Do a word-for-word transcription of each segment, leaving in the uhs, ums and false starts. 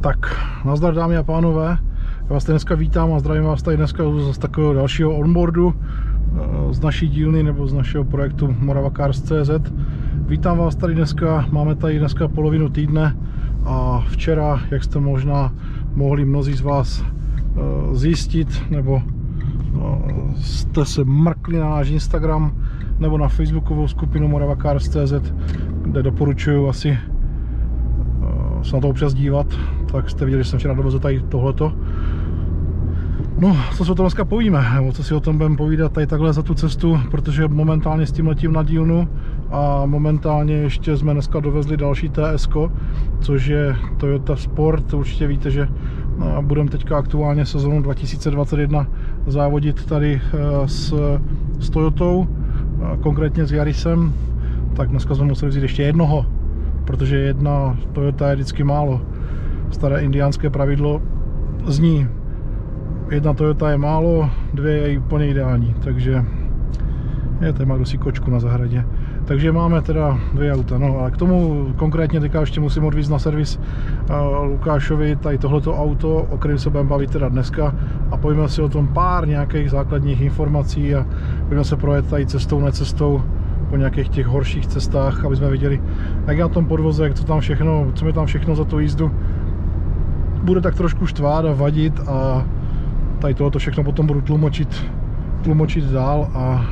Tak, nazdar dámy a pánové, já vás tady dneska vítám a zdravím vás tady dneska z takového dalšího onboardu z naší dílny nebo z našeho projektu Morava Cars tečka cé zet. Vítám vás tady dneska, máme tady dneska polovinu týdne a včera, jak jste možná mohli mnozí z vás zjistit, nebo jste se mrkli na náš Instagram nebo na facebookovou skupinu Morava Cars tečka cé zet, kde doporučuji asi se na to občas dívat, tak jste viděli, že jsem včera dovezl tady tohleto. No, co si o tom dneska povíme, nebo co si o tom budeme povídat tady takhle za tu cestu, protože momentálně s tím letím na dílnu a momentálně ještě jsme dneska dovezli další T S ko, což je Toyota Sport. Určitě víte, že budeme teďka aktuálně sezonu dva tisíce dvacet jedna závodit tady s, s Toyotou, konkrétně s Yarisem, tak dneska jsme museli vzít ještě jednoho, protože jedna Toyota je vždycky málo. Staré indiánské pravidlo zní: jedna Toyota je málo, dvě je úplně ideální, takže je, tady má kdo si kočku na zahradě. Takže máme teda dvě auta, no ale k tomu konkrétně teďka ještě musím odvízt na servis uh, Lukášovi tady tohleto auto, o kterém se budeme bavit teda dneska, a povíme si o tom pár nějakých základních informací a budeme se projet tady cestou, necestou po nějakých těch horších cestách, aby jsme viděli, jak je na tom podvozek, co tam všechno, co mi tam všechno za tu jízdu bude tak trošku štvát a vadit, a tady tohoto všechno potom budu tlumočit, tlumočit dál a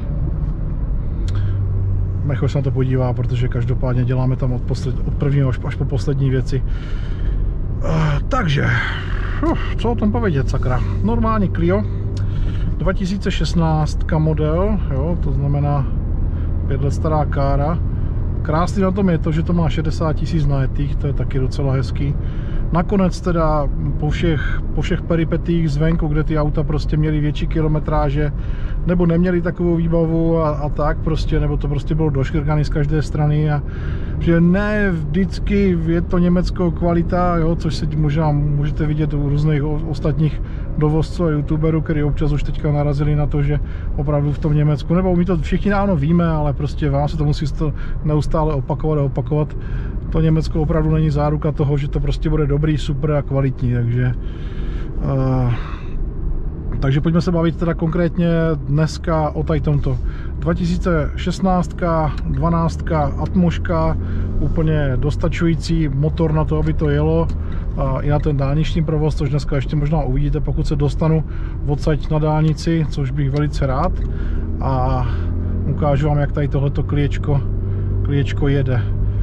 Mecho se na to podívá, protože každopádně děláme tam od, posled, od prvního až, až po poslední věci. Uh, takže, uh, co o tom povědět, sakra. Normální Clio, dva tisíce šestnáct model, jo, to znamená pět let stará kára. Krásný na tom je to, že to má šedesát tisíc najetých, to je taky docela hezký. Nakonec teda po všech, po všech peripetích zvenku, kde ty auta prostě měly větší kilometráže, nebo neměli takovou výbavu a, a tak prostě, nebo to prostě bylo doškrkaný z každé strany, a že ne vždycky je to německou kvalita, jo, což se možná můžete vidět u různých ostatních dovozců a youtuberů, kteří občas už teďka narazili na to, že opravdu v tom Německu, nebo my to všichni dávno víme, ale prostě vám se to musí neustále opakovat a opakovat. To Německo opravdu není záruka toho, že to prostě bude dobrý, super a kvalitní, takže uh, takže pojďme se bavit teda konkrétně dneska o tady tomto. dva tisíce šestnáct, dvanáct, atmoška, úplně dostačující motor na to, aby to jelo, a i na ten dálniční provoz, což dneska ještě možná uvidíte, pokud se dostanu odsaď na dálnici, což bych velice rád, a ukážu vám, jak tady tohleto kliečko, kliečko jede.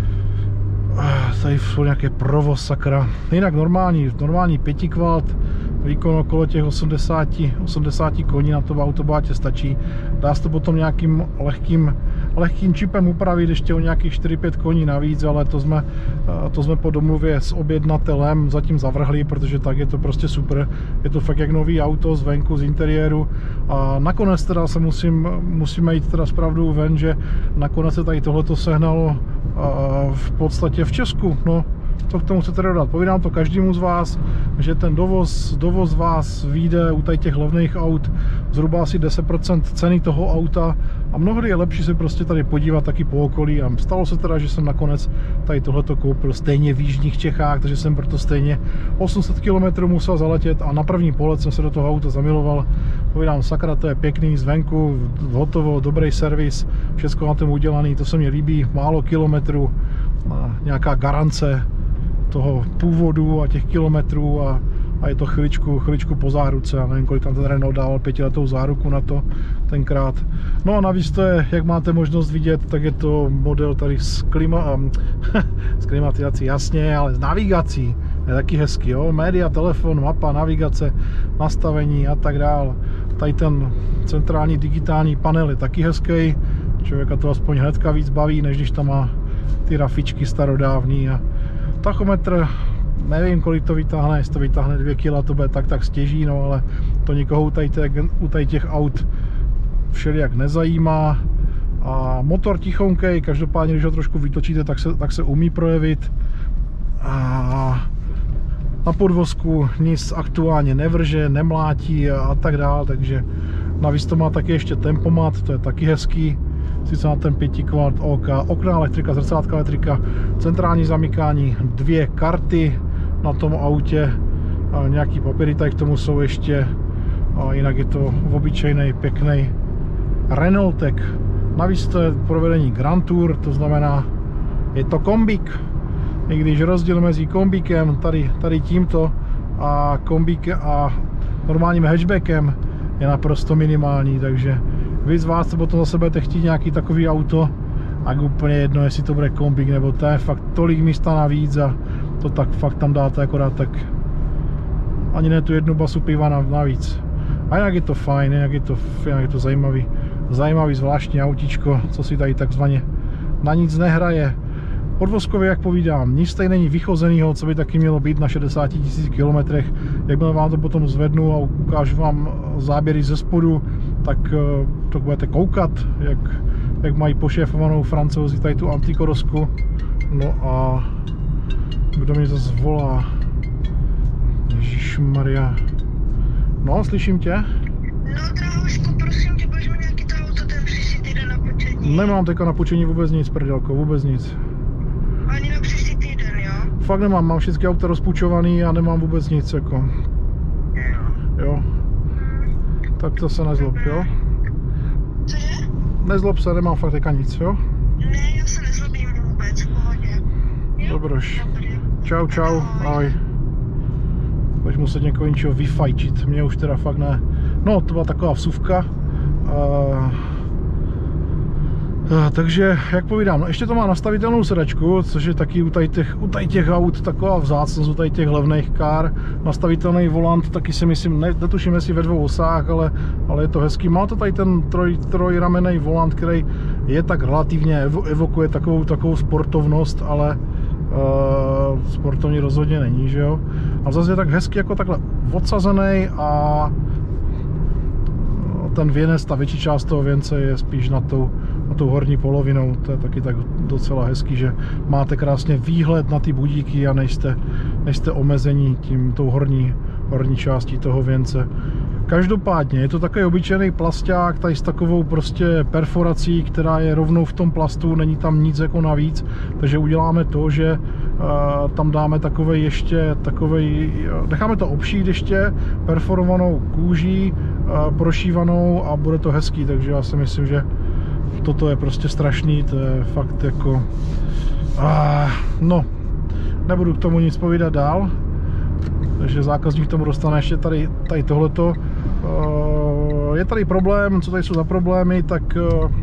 Tady jsou nějaké provoz, sakra. Jinak normální, normální pětikvalt, výkon okolo těch osmdesát koní na to v autobátě stačí. Dá se to potom nějakým lehkým, lehkým čipem upravit ještě o nějakých čtyři pět koní navíc, ale to jsme, to jsme po domluvě s objednatelem zatím zavrhli, protože tak je to prostě super. Je to fakt jak nový auto zvenku, z interiéru, a nakonec teda se musím, musíme jít teda zpravdu ven, že nakonec se tady tohleto sehnalo v podstatě v Česku. No, co k tomu chcete dodat? Povídám to každému z vás, že ten dovoz, dovoz vás vyjde u tady těch levných aut zhruba asi deset procent ceny toho auta, a mnohdy je lepší se prostě tady podívat taky po okolí, a stalo se teda, že jsem nakonec tady tohleto koupil stejně v jižních Čechách, takže jsem proto stejně osm set kilometrů musel zaletět a na první pohled jsem se do toho auta zamiloval. Povídám, sakra, to je pěkný zvenku, hotovo, dobrý servis, všechno na tom udělaný, to se mi líbí, málo kilometrů, nějaká garance toho původu a těch kilometrů, a, a je to chviličku, chviličku po záruce, a nevím, kolik tam ten Renault dával pětiletou záruku na to tenkrát. No a navíc to je, jak máte možnost vidět, tak je to model tady s, klima, s klimatizací, jasně, ale s navigací. Je taky hezký, jo, média, telefon, mapa, navigace, nastavení a tak dál. Tady ten centrální digitální panel je taky hezký, člověka to aspoň hnedka víc baví, než když tam má ty rafičky starodávní. A tachometr, nevím, kolik to vytáhne, jestli to vytáhne dvě kila, to bude tak tak stěží, no, ale to nikoho u tady těch, u tady těch aut všelijak nezajímá. A motor tichonkej, každopádně, když ho trošku vytočíte, tak se, tak se umí projevit. A na podvozku nic aktuálně nevrže, nemlátí a, a tak dále, takže navíc to má taky ještě tempomat, to je taky hezký. Sice na ten pětikvalt OK, okna elektrika, zrcátka elektrika, centrální zamykání, dvě karty, na tom autě. Nějaký papíry tady k tomu jsou ještě. A jinak je to obyčejný, pěkný Renaultek. Navíc to je provedení Grand Tour, to znamená, je to kombík. I když rozdíl mezi kombíkem, tady, tady tímto, a kombíkem a normálním hatchbackem je naprosto minimální, takže vy z vás, co potom zase budete chtít nějaký takový auto, a úplně jedno, jestli to bude kombík nebo to je fakt tolik místa navíc a to tak fakt tam dáte akorát tak ani ne tu jednu basu piva navíc. A jinak je to fajn, jinak je to, jinak je to zajímavý, zajímavý zvláštní autíčko, co si tady takzvaně na nic nehraje. Podvozkově, jak povídám, nic tady není vychozenýho, co by taky mělo být na šedesáti tisících kilometrech. Jakmile vám to potom zvednu a ukážu vám záběry ze spodu, tak to budete koukat, jak, jak mají pošéfovanou Francouzi tady tu antikorosku. No a kdo mě zase volá? Ježišmarja. No, slyším tě? No, drahošku, prosím tě, budeš mi nějaký to auto ten příští týden na počení? Nemám teďka na počení vůbec nic, prdelko, vůbec nic. Ani na příští týden, jo? Fakt nemám, mám všechny auta rozpůjčovaný a nemám vůbec nic, jako. Jo. Jo. Tak to se nezlob, jo? Cože? Nezlob se, nemám fakt teďka nic, jo? Ne, já se nezlobím vůbec, v pohodě. Jo? Dobroš. Dobrý. Čau, čau, ahoj. Budeš muset někoho něčeho vyfajčit, mě už teda fakt ne. No, to byla taková vsuvka. Uh, uh, takže, jak povídám, no, ještě to má nastavitelnou sedačku, což je taky u tady těch, u tady těch aut taková vzácnost, u tady těch levných kár. Nastavitelný volant, taky si myslím, ne, netuším jestli ve dvou osách, ale, ale je to hezký. Má to tady ten troj, trojramenný volant, který je tak relativně, evo, evokuje takovou, takovou sportovnost, ale Uh, sportovní rozhodně není, že jo? A zase je tak hezky jako takhle odsazený a ten věnec, ta větší část toho věnce je spíš na tou, na tou horní polovinou. To je taky tak docela hezký, že máte krásně výhled na ty budíky a nejste, nejste omezení tím tou horní, horní částí toho věnce. Každopádně je to takový obyčejný plasták, tady s takovou prostě perforací, která je rovnou v tom plastu, není tam nic jako navíc, takže uděláme to, že uh, tam dáme takovej ještě, takovej, necháme to obšít ještě perforovanou kůží, uh, prošívanou a bude to hezký, takže já si myslím, že toto je prostě strašný, to je fakt jako, uh, no, nebudu k tomu nic povídat dál. Takže zákazník tomu dostane ještě tady, tady tohleto. Je tady problém, co tady jsou za problémy, tak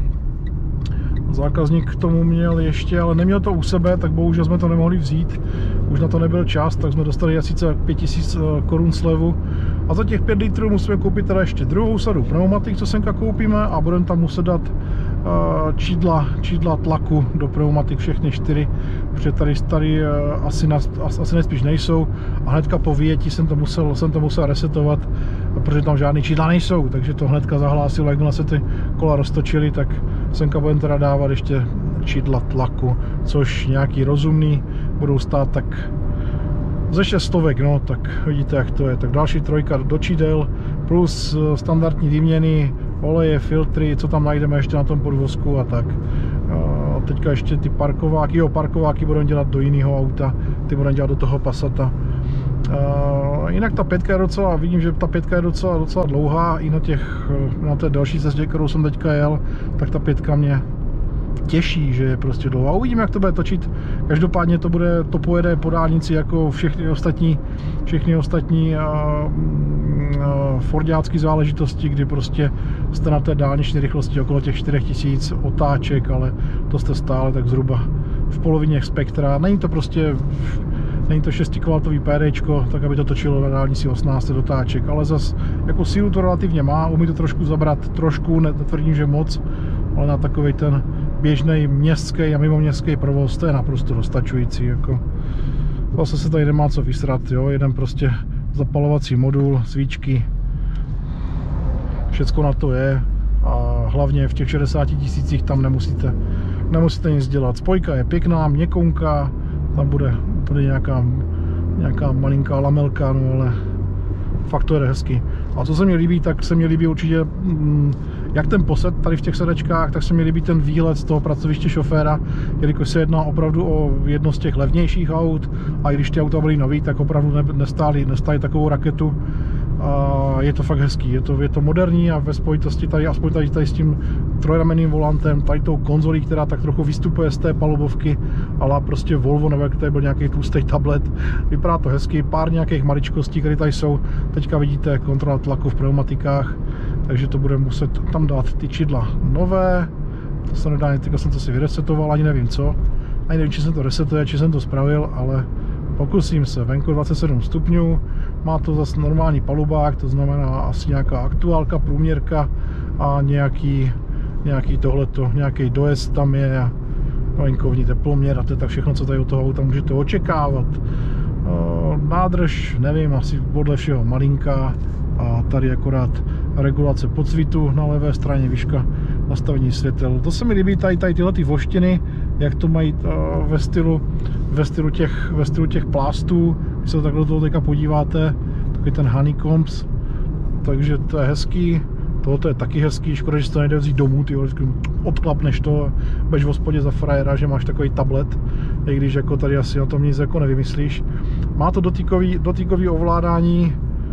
zákazník k tomu měl ještě, ale neměl to u sebe, tak bohužel jsme to nemohli vzít. Už na to nebyl čas, tak jsme dostali asi pět tisíc korun slevu. A za těch pět litrů musíme koupit teda ještě druhou sadu pneumatik, co semka koupíme, a budeme tam muset dát čidla, čidla tlaku do pneumatik, všechny čtyři, protože tady, tady asi, nas, asi nejspíš nejsou a hnedka po vyjetí jsem to musel, jsem to musel resetovat, protože tam žádný čidla nejsou, takže to hnedka zahlásilo, jakmile se ty kola roztočily, tak semka budeme teda dávat ještě čidla tlaku, což nějaký rozumný budou stát tak ze šestovek, no, tak vidíte, jak to je. Tak další trojka do čidel, plus standardní výměny, oleje, filtry, co tam najdeme ještě na tom podvozku a tak. A teďka ještě ty parkováky, jo, parkováky budeme dělat do jiného auta, ty budeme dělat do toho Passata. A jinak ta pětka je docela, vidím, že ta pětka je docela, docela dlouhá, i na, těch, na té další cestě, kterou jsem teďka jel, tak ta pětka mě těší, že je prostě dlouhá. Uvidíme, jak to bude točit. Každopádně to bude, to pojede po dálnici jako všechny ostatní, všechny ostatní uh, uh, fordiácké záležitosti, kdy prostě jste na té dálniční rychlosti okolo těch čtyři tisíce otáček, ale to jste stále tak zhruba v polovině spektra. Není to prostě, není to šestikoltový PDčko, tak aby to točilo na dálnici osmnáct otáček, ale zas jako sílu to relativně má, umí to trošku zabrat, trošku, netvrdím, že moc, ale na takový ten běžný městský a mimoměstský provoz to je naprosto dostačující. Jako. Zase se tady nemá co vysrat, jo? Jeden prostě zapalovací modul, svíčky, všecko na to je a hlavně v těch šedesáti tisících tam nemusíte, nemusíte nic dělat. Spojka je pěkná, měkounká, tam bude, bude nějaká, nějaká malinká lamelka, no ale fakt to je hezky. A co se mi líbí, tak se mi líbí určitě, jak ten posed tady v těch sedačkách, tak se mi líbí ten výhled z toho pracoviště šoféra, jelikož se jedná opravdu o jedno z těch levnějších aut a i když ty auta byly nový, tak opravdu nestály, nestály takovou raketu. A je to fakt hezký, je to, je to moderní a ve spojitosti tady, aspoň tady, tady s tím trojramenným volantem, tady tou konzolí, která tak trochu vystupuje z té palubovky, ale prostě Volvo, nebo jak tady byl nějaký tlustý tablet, vypadá to hezky, pár nějakých maličkostí, které tady jsou, teďka vidíte kontrola tlaku v pneumatikách, takže to budeme muset tam dát ty čidla nové, to se nedá, teďka jsem to si vyresetoval, ani nevím co, ani nevím, či jsem to resetuje, či jsem to spravil, ale pokusím se, venku dvacet sedm stupňů, má to zase normální palubák, to znamená asi nějaká aktuálka, průměrka a nějaký, nějaký tohleto, nějaký dojezd tam je a venkovní teploměr a to je tak všechno, co tady od toho auta můžete očekávat. Nádrž, nevím, asi podle všeho malinká a tady akorát regulace podsvitu na levé straně, výška nastavení světel. To se mi líbí, tady, tady tyhle ty voštiny, jak to mají ve stylu, ve stylu těch, ve stylu těch plástů. Když se takhle do toho teďka podíváte, takový ten honeycombs, takže to je hezký. Tohle je taky hezký, škoda, že se to nejde vzít domů, ty odklapneš to, budeš v hospodě za frajera, že máš takový tablet, i když jako tady asi na tom nic jako nevymyslíš. Má to dotýkový, dotýkový ovládání,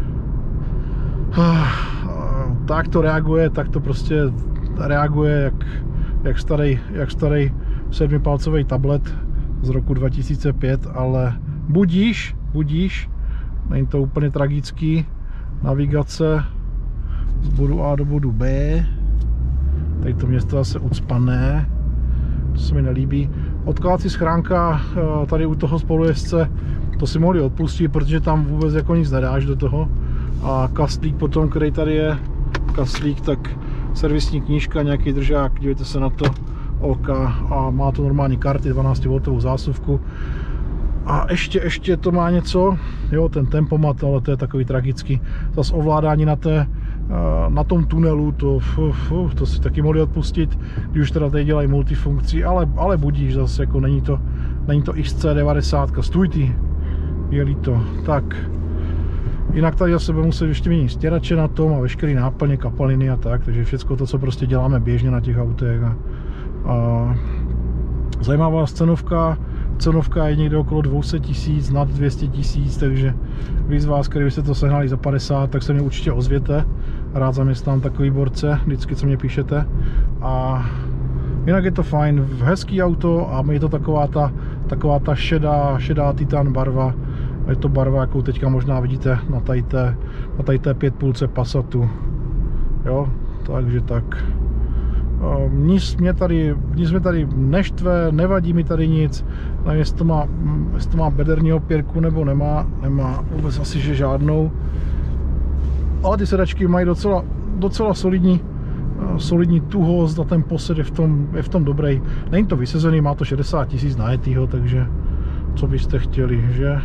tak to reaguje, tak to prostě reaguje jak, jak starý, jak starý sedmipalcový tablet z roku dva tisíce pět, ale budíš, budíš, není to úplně tragický. Navigace z bodu A do bodu B, tady to město zase ucpané, to se mi nelíbí. Odkladací schránka tady u toho spolujezdce, to si mohli odpustit, protože tam vůbec jako nic nedáš do toho. A kastlík potom, který tady je, kastlík, tak servisní knížka, nějaký držák, dívejte se na to, OK, a má to normální karty, dvanáctivoltovou zásuvku. A ještě, ještě to má něco, jo, ten tempomat, ale to je takový tragický. Zase ovládání na, té, na tom tunelu, to, to si taky mohli odpustit, když už teda tady dělají multifunkci, ale, ale budíš zase, jako není to, není to X C devadesát, stůj ty, je to, tak. Jinak tady zase bude muset ještě měnit stěrače na tom a veškerý náplně, kapaliny a tak, takže všechno to, co prostě děláme běžně na těch autech. A, a zajímavá cenovka, cenovka je někde okolo dvě stě tisíc, nad dvě stě tisíc, takže vy z vás, který byste to sehnali za padesát, tak se mě určitě ozvěte. Rád zaměstnám takový borce, vždycky co mě píšete. A jinak je to fajn, hezký auto a je to taková ta, taková ta šedá, šedá titan barva. Je to barva, jakou teďka možná vidíte na tady té, na tady té pětpůlce Passatu. Jo, takže tak. Nic mě tady, nic mě tady neštve, nevadí mi tady nic. Nevím, jestli to má, jestli to má bederní opěrku nebo nemá, nemá vůbec asi že žádnou. Ale ty sedačky mají docela, docela solidní, solidní tuhost a ten posed je v tom, je v tom dobrý. Není to vysezený, má to šedesát tisíc najetýho, takže co byste chtěli, že?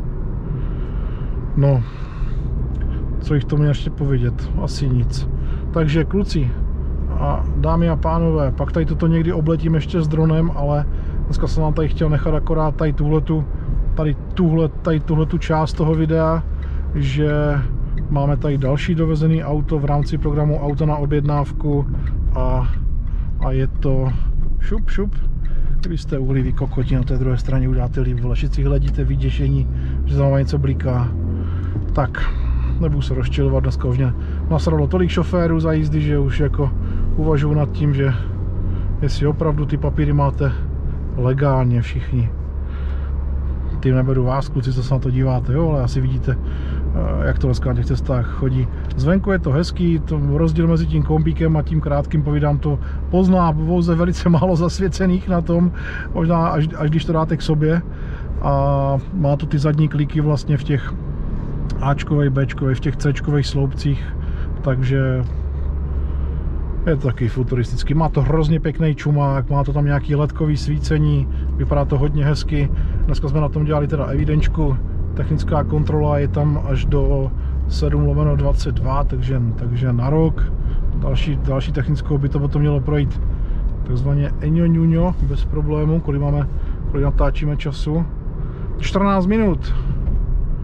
No, co jich to mě ještě povědět? Asi nic. Takže kluci a dámy a pánové, pak tady toto někdy obletím ještě s dronem, ale dneska jsem vám tady chtěl nechat akorát tady tuhletu, tady tuhle, tady tuhletu část toho videa, že máme tady další dovezený auto v rámci programu Auto na objednávku a, a je to šup šup. Kdybyste uhli vy kokoti na té druhé straně udáte líp, vole, všichni hledíte vyděšení, že tam něco bliká. Tak, nebudu se rozčilovat, dneska už mě nasralo tolik šoférů za jízdy, že už jako uvažuji nad tím, že jestli opravdu ty papíry máte legálně všichni. Tím neberu vás, kluci, co se na to díváte, jo, ale asi vidíte, jak to dneska na těch cestách chodí. Zvenku je to hezký, to rozdíl mezi tím kombíkem a tím krátkým povídám to pozná, pouze velice málo zasvěcených na tom, možná až, až když to dáte k sobě. A má to ty zadní klíky vlastně v těch Ačkovej, Bčkovej, v těch Cčkových sloupcích, takže je to taky futuristický. Má to hrozně pěkný čumák, má to tam nějaký ledkový svícení, vypadá to hodně hezky. Dneska jsme na tom dělali teda evidenčku, technická kontrola je tam až do sedm lomeno dvacet dva, takže, takže na rok. Další, další technickou by to potom mělo projít takzvaně eňo bez problému, kolik máme, kolik natáčíme času. čtrnáct minut.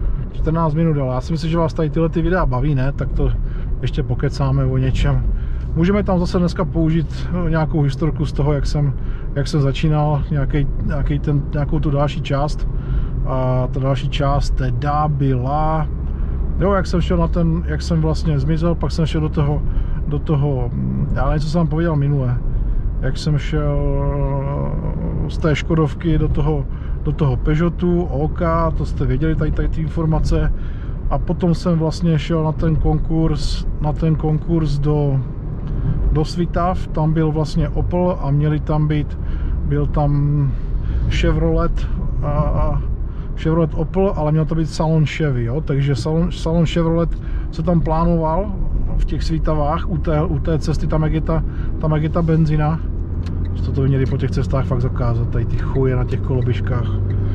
čtrnáct minut, ale já si myslím, že vás tady tyhle ty videa baví, ne? Tak to ještě pokecáme o něčem, můžeme tam zase dneska použít nějakou historku z toho, jak jsem, jak jsem začínal, nějaký, nějaký ten, nějakou tu další část. A ta další část teda byla, jo, jak jsem šel na ten, jak jsem vlastně zmizel, pak jsem šel do toho, do toho, já nevím, co jsem vám pověděl minule, jak jsem šel z té Škodovky do toho, do toho Peugeotu, OK, to jste věděli, tady, tady ty informace. A potom jsem vlastně šel na ten konkurs, na ten konkurs do, do Svitav, tam byl vlastně Opel a měli tam být, byl tam Chevrolet a Chevrolet Opel, ale měl to být salon Chevy, jo? Takže salon, salon Chevrolet se tam plánoval v těch Svitavách, u té, u té cesty, tam jak je ta, tam jak je ta benzina. To to měli po těch cestách fakt zakázat, tady ty chuje na těch koloběžkách.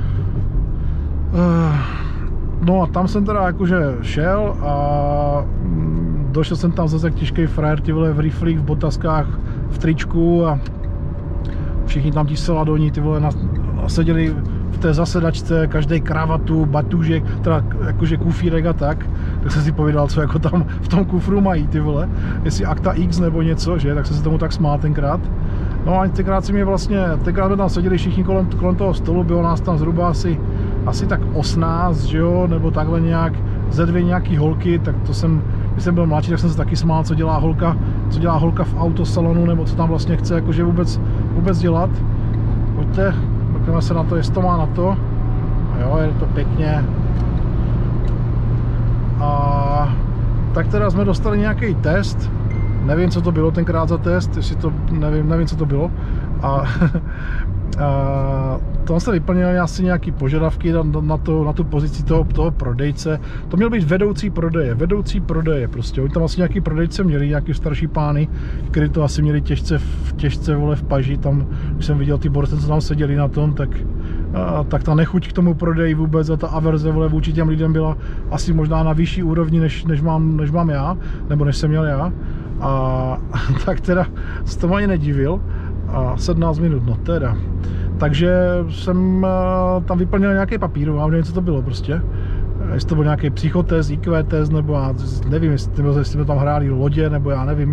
No a tam jsem teda jakože šel a došel jsem tam zase jak těžký frajer, ty vole v riflích, v botaskách, v tričku a všichni tam ti seladoní, ty vole, seděli v té zasedačce, každý kravatu, batůžek, teda jakože kufírek a tak, tak jsem si povídal, co jako tam v tom kufru mají, ty vole, jestli Akta X nebo něco, že, tak jsem se tomu tak smál tenkrát. No a tenkrát si mě vlastně, tenkrát jsme tam seděli všichni kolem, kolem toho stolu, bylo nás tam zhruba asi, asi tak osmnáct, že jo, nebo takhle nějak, ze dvě nějaký holky, tak to jsem, když jsem byl mladší, tak jsem se taky smál, co dělá holka, co dělá holka v autosalonu, nebo co tam vlastně chce jakože vůbec, vůbec dělat. Pojďte, pojďme se na to, jestli to má na to. A jo, je to pěkně. A tak teda jsme dostali nějaký test. Nevím, co to bylo tenkrát za test, jestli to, nevím, nevím, co to bylo. A, a tam se vyplnili asi nějaké požadavky na, na, to, na tu pozici toho, toho prodejce. To měl být vedoucí prodeje, vedoucí prodeje prostě. Oni tam asi nějaký prodejce měli, nějaký starší pány, kteří to asi měli těžce, těžce vole v paži. Tam, když jsem viděl ty borce, co tam seděli na tom, tak, a, tak ta nechuť k tomu prodeji vůbec a ta averze vole vůči těm lidem byla asi možná na vyšší úrovni, než, než, mám, než mám já, nebo než jsem měl já. A tak teda se tomu ani nedivil. A sedmnáct minut, no teda. Takže jsem tam vyplnil nějaký papír, já nevím, co to bylo prostě. Jestli to byl nějaký psychotest, í kvé test, nebo já nevím, jestli, jestli jsme tam hráli lodě, nebo já nevím.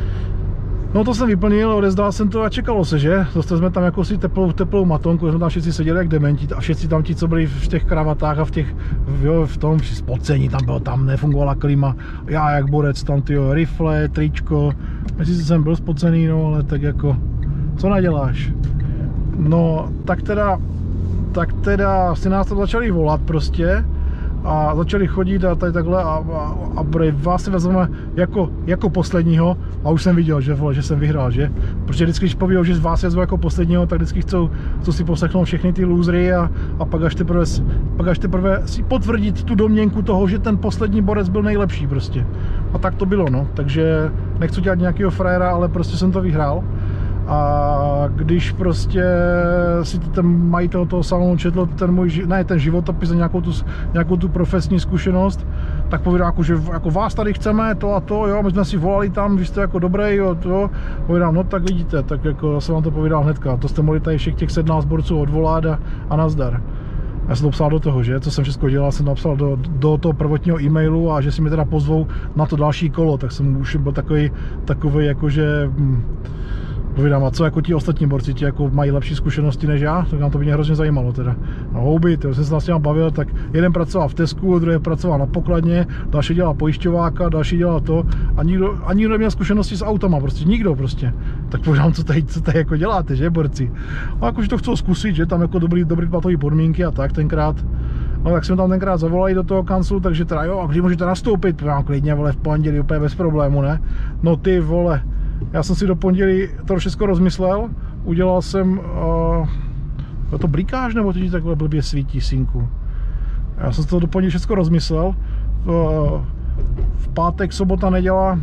No to jsem vyplnil, odezdal jsem to a čekalo se, že? Dostali jsme tam jakousi teplou, teplou matonku, jsme tam všichni seděli jak dementi a všichni tam ti, co byli v těch kravatách a v těch, jo, v tom spocení, tam bylo, tam nefungovala klima. Já jak borec, tam tyjo, rifle, tričko, myslím, že jsem byl spocený, no, ale tak jako, co naděláš? No, tak teda, tak teda si nás tam začali volat prostě. A začali chodit a tady takhle a, a, a vás si vezmeme jako, jako posledního a už jsem viděl, že, vole, že jsem vyhrál, že? Protože vždycky, když povíjou, že vás vezmu jako posledního, tak vždycky chcou, chcou si poslechnout všechny ty losery a, a pak, až teprve, pak až teprve si potvrdit tu domněnku toho, že ten poslední borec byl nejlepší prostě. A tak to bylo, no. Takže nechci dělat nějakého frajera, ale prostě jsem to vyhrál. A když prostě si ten majitel toho salonu četl ten můj, ne ten životopis a nějakou tu, nějakou tu profesní zkušenost, tak povídá, jako, že jako vás tady chceme, to a to, jo, my jsme si volali tam, vy jste jako dobrý, jo, to, povídám, no tak vidíte, tak jako jsem vám to povídal hnedka, to jste mohli tady všech těch sedmnáct borců odvolat a, a nazdar. Já jsem to psal do toho, že, co jsem všechno dělal, jsem napsal do, do toho prvotního e-mailu a že si mě teda pozvou na to další kolo, tak jsem už byl takový, takový jakože, hm, povídám, a co jako ti ostatní borci, ti jako mají lepší zkušenosti než já, tak nám to by mě hrozně zajímalo teda. No houby, to jsem se s těma bavil, tak jeden pracoval v Tesku, druhý pracoval na pokladně, další dělal pojišťováka, další dělal to a nikdo, ani nikdo neměl zkušenosti s autama, prostě nikdo prostě. Tak povídám, co tady, co tady jako děláte, že borci? A jakože to chcou zkusit, že tam jako dobrý, dobrý platové podmínky a tak tenkrát. No tak jsme tam tenkrát zavolali do toho kanclu, takže teda jo, a kdy můžete nastoupit? Povídám, klidně, vole, v pondělí, úplně bez problému, ne? No ty vole. Já jsem si do pondělí to všechno rozmyslel, udělal jsem, uh, to blikáš nebo ti takhle blbě svítí, synku? Já jsem si to do pondělí všechno rozmyslel, uh, v pátek, sobota, neděla,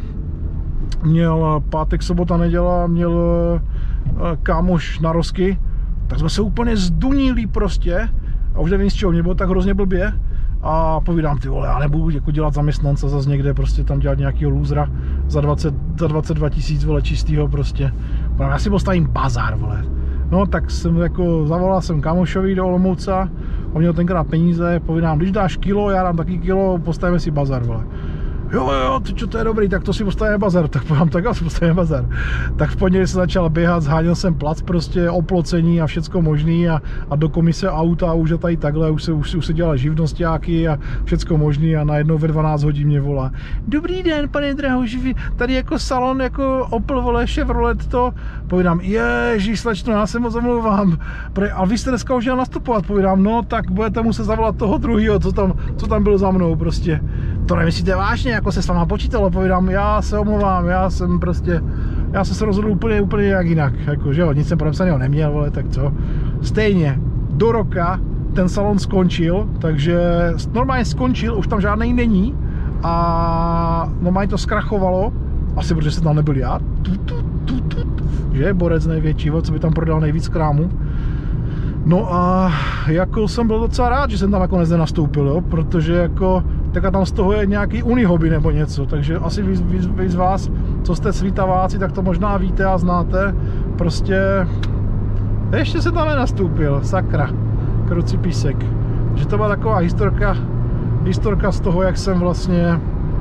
měl pátek, sobota, neděla, měl uh, kámoš narozky, tak jsme se úplně zdunili prostě a už nevím z čeho, mě bylo tak hrozně blbě. A povídám, ty vole, já nebudu jako dělat zaměstnance zase někde, prostě tam dělat nějakýho lůzra za, dvacet, za dvacet dva tisíc, vole, čistýho prostě. Já si postavím bazár, vole. No tak jsem jako, zavolal jsem kamošovi do Olomouca, on měl tenkrát peníze, povídám, když dáš kilo, já dám taky kilo, postavíme si bazár, vole. jo, jo, to, čo, to je dobrý, tak to si postavíme bazar. Tak povím, tak já si postavím bazar. Tak v pondělí se začal běhat, zháněl jsem plac, prostě oplocení a všecko možný a, a do komise auta už je tady takhle, už se, už, už se dělali živnostiáky a všecko možný a najednou ve dvanáct hodin mě volá. Dobrý den, pane Drahoš, tady jako salon, jako Opel, vole, Chevrolet to. Povídám, ježíš, slečno, já se moc omlouvám. A vy jste dneska už měl nastupovat, povídám, no tak budete muset zavolat toho druhého, co tam, co tam byl za mnou prostě. To nemyslíte vážně, jako se s váma počítalo, povídám, já se omlouvám, já jsem prostě, já jsem se rozhodl úplně, úplně jak jinak, jako, že jo, nic jsem podepsaného neměl, vole, tak co. Stejně, do roka ten salon skončil, takže normálně skončil, už tam žádnej není a normálně to zkrachovalo, asi protože jsem tam nebyl já, tu, tu, tu, tu, že, borec největší, co by tam prodal nejvíc krámu. No a jako jsem byl docela rád, že jsem tam jako nenastoupil, jo, protože jako tak tam z toho je nějaký unihobby nebo něco, takže asi vy, vy, vy z vás, co jste svitaváci, tak to možná víte a znáte, prostě ještě se tam nenastoupil, sakra, kruci písek, že to byla taková historka, historka z toho, jak jsem vlastně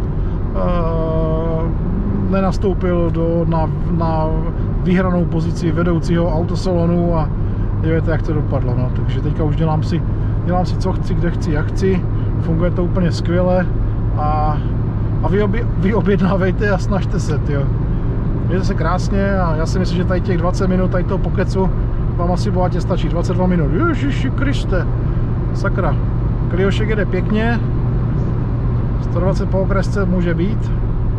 uh, nenastoupil do, na, na vyhranou pozici vedoucího autosalonu a víte, jak to dopadlo, no. Takže teďka už dělám si, dělám si co chci, kde chci, jak chci, funguje to úplně skvěle a, a vy, obě, vy objednávejte a snažte se, tyjo. Mějte se krásně a já si myslím, že tady těch dvacet minut tady toho pokecu vám asi bohatě stačí, dvacet dva minut, Ježiši Kriste, sakra, Cliošek jede pěkně, sto dvacet po okresce může být,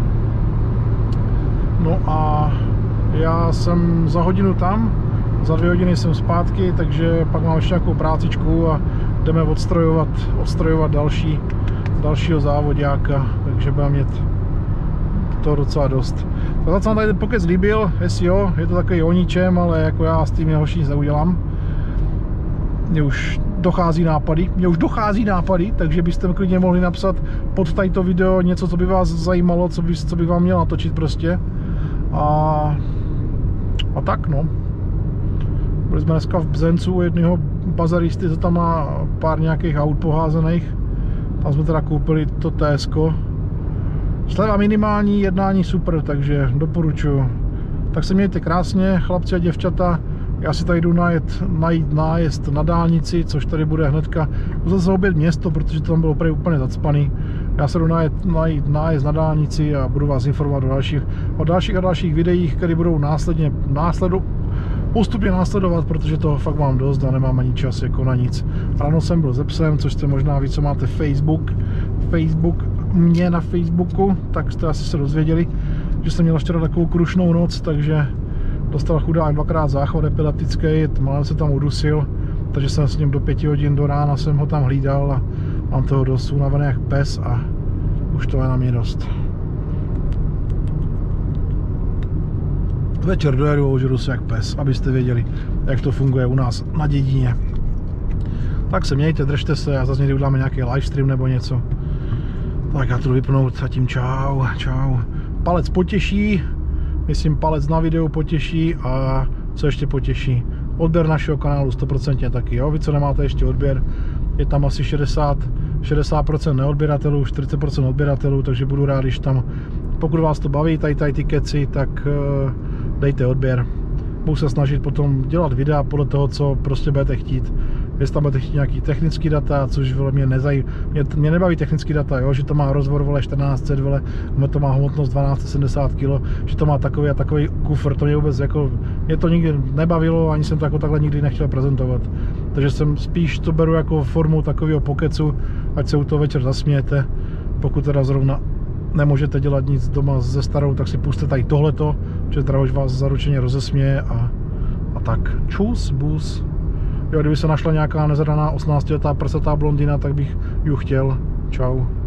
no a já jsem za hodinu tam, za dvě hodiny jsem zpátky, takže pak mám ještě nějakou prácičku a jdeme odstrojovat, odstrojovat další, dalšího závodňáka, takže budeme mít to docela dost. Tak se vám tady ten pokec líbil, jestli jo, je to takový o ničem, ale jako já s tím hoši nic neudělám. Mně už dochází nápady, mně už dochází nápady, takže byste mi klidně mohli napsat pod tato video něco, co by vás zajímalo, co by, co by vám měl natočit prostě. A, a tak no. Byli jsme dneska v Bzencu u jednoho bazaristy, co tam má pár nějakých aut poházených. Tam jsme teda koupili to T S ko. Sleva minimální, jednání super, takže doporučuju. Tak se mějte krásně, chlapci a děvčata. Já si tady jdu najet, najít nájezd na dálnici, což tady bude hnedka. Musel se obět město, protože to tam bylo úplně zacpaný. Já se jdu najet, najít nájezd na dálnici a budu vás informovat o dalších, o dalších a dalších videích, které budou následně následu, postupně následovat, protože toho fakt mám dost a nemám ani čas jako na nic. Ráno jsem byl se psem, což jste možná ví, co máte Facebook. Facebook, mě na Facebooku, tak jste asi se dozvěděli, že jsem měl včera takovou krušnou noc, takže dostal chudák dvakrát záchvat epileptický, málem se tam udusil, takže jsem s ním do pěti hodin do rána jsem ho tam hlídal a mám toho dost, unavený jak pes a už to je na mě dost. Večer dojedu a užeru se jak pes, abyste věděli, jak to funguje u nás na dědině. Tak se mějte, držte se a zase někdy uděláme nějaký livestream nebo něco. Tak já to jdu vypnout a tím čau, čau. Palec potěší, myslím palec na videu potěší a co ještě potěší? Odběr našeho kanálu sto procent taky, jo? Vy co nemáte ještě odběr, je tam asi šedesát procent neodběratelů, čtyřicet procent odběratelů, takže budu rád, když tam, pokud vás to baví, tady, tady ty keci, tak uh, dejte odběr. Budu se snažit potom dělat videa podle toho, co prostě budete chtít. Jestli tam budete chtít nějaký technický data, což mě nezají, mě, mě nebaví technický data, jo? Že to má rozvor vole čtrnáct set, vole, to má hmotnost dvanáct set sedmdesát kilo, že to má takový a takový kufr, to mě vůbec jako, mě to nikdy nebavilo, ani jsem to jako takhle nikdy nechtěl prezentovat. Takže jsem spíš to beru jako formu takového pokecu, ať se u toho večer zasmějete, pokud teda zrovna nemůžete dělat nic doma se starou, tak si pusťte tady tohleto, že Drahoš vás zaručeně rozesměje a, a tak. Čus, bus. Jo, kdyby se našla nějaká nezadaná osmnáctiletá prsatá blondýna, tak bych ji chtěl. Čau.